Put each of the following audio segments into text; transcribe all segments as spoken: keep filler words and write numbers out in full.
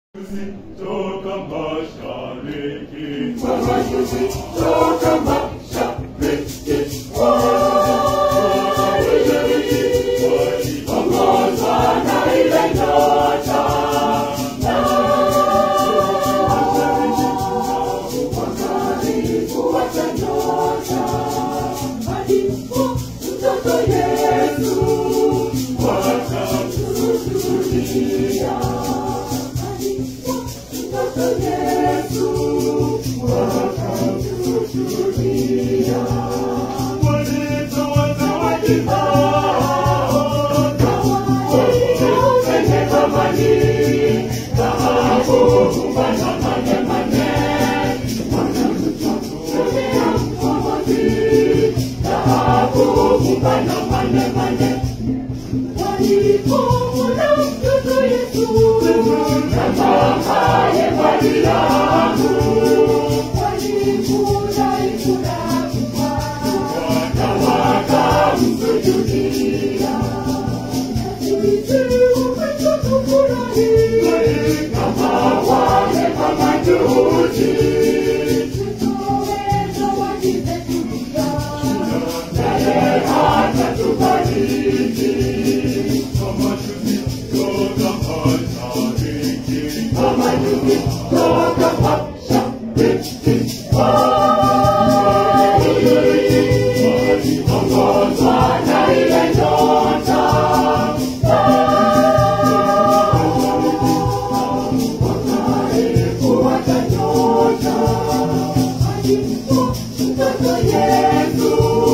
Toka mashariki, Majusi toka mashariki, wakiongozwa na ile nyota, na wakalifuata nyota, alipo mtoto Yesu, wakamsujudia. Yesu, wakamsujudia. walitoa zawadi zao, Zenye thamani, dhahabu, fumba na manemane, wanamtolea mkombozi, dhahabu, fumba na manemane. Walipomwona mtoto Yesu, kama haye Mariamu, walifurahi furaha kubwa, na wakamsujudia. Sisi umefurahi kama wale mamajusi, tutoe zawadi zetu pia, naye atatubariki. majusi toka mashariki, Majusi toka mashariki, wakiongozwa na ile nyota, wakalifuata nyota, alipo mtoto Yesu,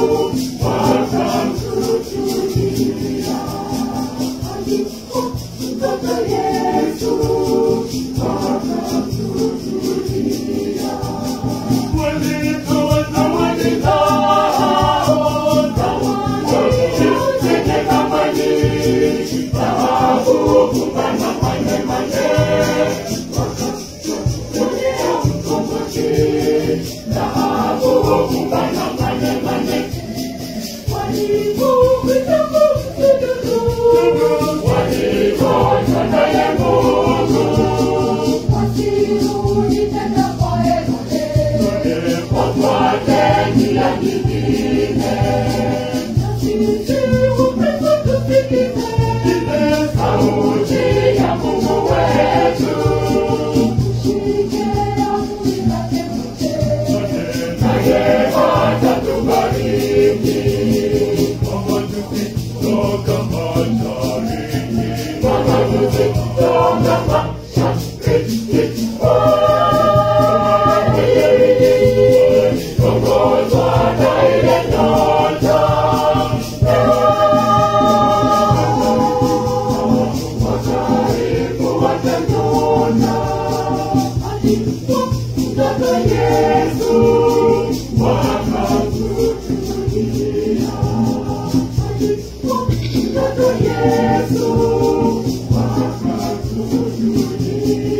wakamsujudia. Alipo mtoto Yesu, wakamsujudia. walitoa zawadi zao, Zenye thamani, dhahabu, fumba na manemane, wakamtolea mkombozi, dhahabu, fumba na manemane. Walipomwita kumsujudu, waligonjwa naye Mungu, wasirudi tena kwa Herode, wafuate njia nyingine. Sisi upendo tusikize sauti ya Mungu wetu, tushike amri zake zote, naye atatubariki. majusi toka mashariki, Majusi toka mashariki, wakiongozwa na ile nyota, wakalifuata nyota, alipo mtoto Yesu, wakamsujudia. Alipo mtoto Yesu, wakamsujudia.